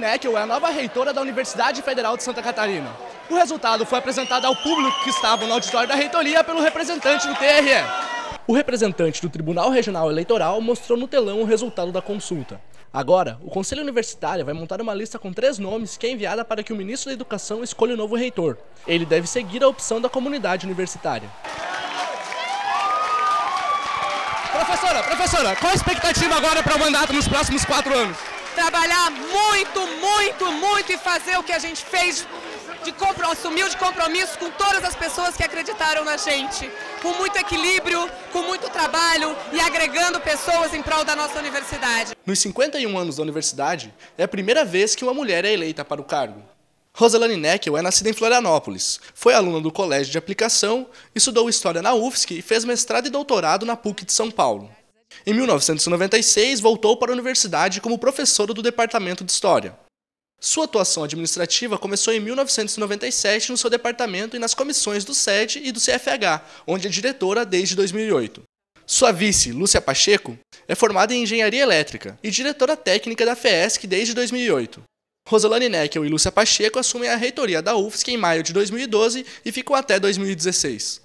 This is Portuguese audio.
Neckel é a nova reitora da Universidade Federal de Santa Catarina. O resultado foi apresentado ao público que estava no auditório da reitoria pelo representante do TRE. O representante do Tribunal Regional Eleitoral mostrou no telão o resultado da consulta. Agora, o Conselho Universitário vai montar uma lista com 3 nomes que é enviada para que o ministro da Educação escolha o novo reitor. Ele deve seguir a opção da comunidade universitária. Professora, qual a expectativa agora para o mandato nos próximos 4 anos? Trabalhar muito e fazer o que a gente fez, assumiu de compromisso com todas as pessoas que acreditaram na gente, com muito equilíbrio, com muito trabalho e agregando pessoas em prol da nossa universidade. Nos 51 anos da universidade, é a primeira vez que uma mulher é eleita para o cargo. Roselane Neckel é nascida em Florianópolis, foi aluna do Colégio de Aplicação, estudou História na UFSC e fez mestrado e doutorado na PUC de São Paulo. Em 1996, voltou para a universidade como professora do Departamento de História. Sua atuação administrativa começou em 1997 no seu departamento e nas comissões do SED e do CFH, onde é diretora desde 2008. Sua vice, Lúcia Pacheco, é formada em Engenharia Elétrica e diretora técnica da FESC desde 2008. Roselane Neckel e Lúcia Pacheco assumem a reitoria da UFSC em maio de 2012 e ficam até 2016.